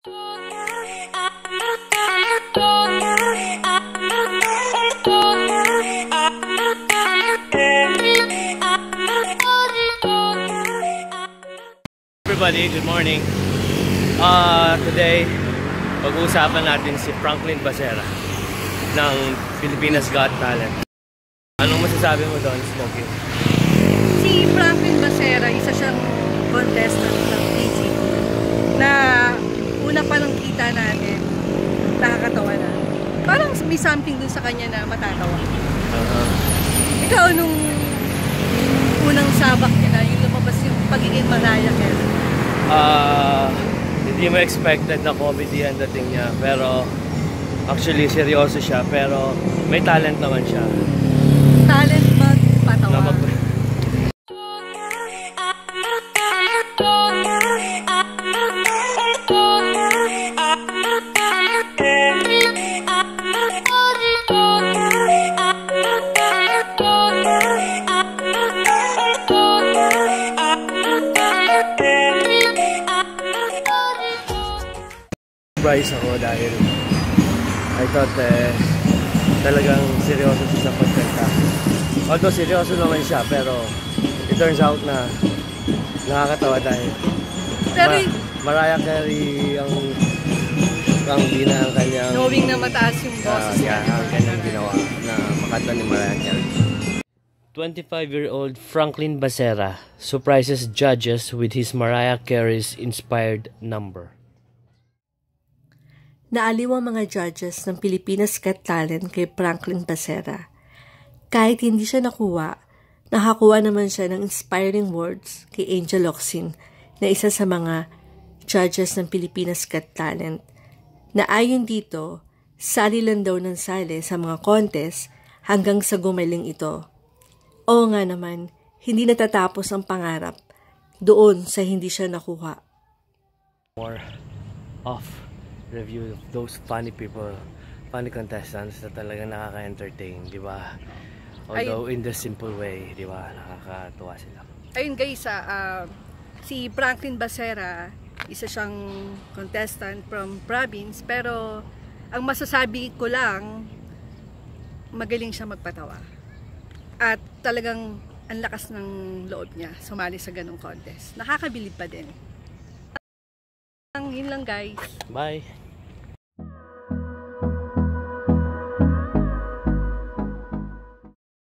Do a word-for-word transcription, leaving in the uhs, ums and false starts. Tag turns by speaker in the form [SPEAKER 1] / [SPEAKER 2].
[SPEAKER 1] Everybody, good morning. Uh, today, pag-uusapan natin si Franklin Becerra ng Pilipinas Got Talent. Anong masasabi mo doon, Smokey?
[SPEAKER 2] Si Franklin Becerra, isa siyang contestant ng P G na una pa lang kita natin, nakakatawa na. Parang may something dun sa kanya na matatawa.
[SPEAKER 1] Uh-huh.
[SPEAKER 2] Ikaw, nung unang sabak niya na, yung lumabas yung pagiging Mariah Carey.
[SPEAKER 1] Uh, hindi mo expected na comedy ang dating niya, pero actually seryoso siya, pero may talent naman siya.
[SPEAKER 2] Talent magpatawa. Na mag
[SPEAKER 1] surprise ako dahil I thought eh, talagang seryoso siya sa pagkanta. Although seryoso naman siya, pero it turns out na nakakatawa dahil
[SPEAKER 2] pero,
[SPEAKER 1] Ma Mariah Carey ang ang bina ang kanyang
[SPEAKER 2] knowing na mataas yung boses
[SPEAKER 1] uh, yeah, ang kanyang ginawa na makanta ni Mariah Carey. twenty-five-year-old Franklin Becerra surprises judges with his Mariah Carey's inspired number.
[SPEAKER 2] Naaliw ang mga judges ng Pilipinas Got Talent kay Franklin Becerra. Kahit hindi siya nakuha, nakakuha naman siya ng inspiring words kay Angel Locsin na isa sa mga judges ng Pilipinas Got Talent, na ayon dito, sali lang daw ng sali sa mga contest hanggang sa gumaling ito. Oo nga naman, hindi natatapos ang pangarap doon sa hindi siya nakuha.
[SPEAKER 1] More off review of those funny people, funny contestants na talagang nakaka-entertain, di ba? Although ayun, in the simple way, di ba? Nakakatuwa sila.
[SPEAKER 2] Ayun guys, uh, si Franklin Becerra, isa siyang contestant from province, pero ang masasabi ko lang, magaling siya magpatawa. At talagang ang lakas ng loob niya sumali sa ganong contest. Nakakabilib pa din. Yun lang guys.
[SPEAKER 1] Bye!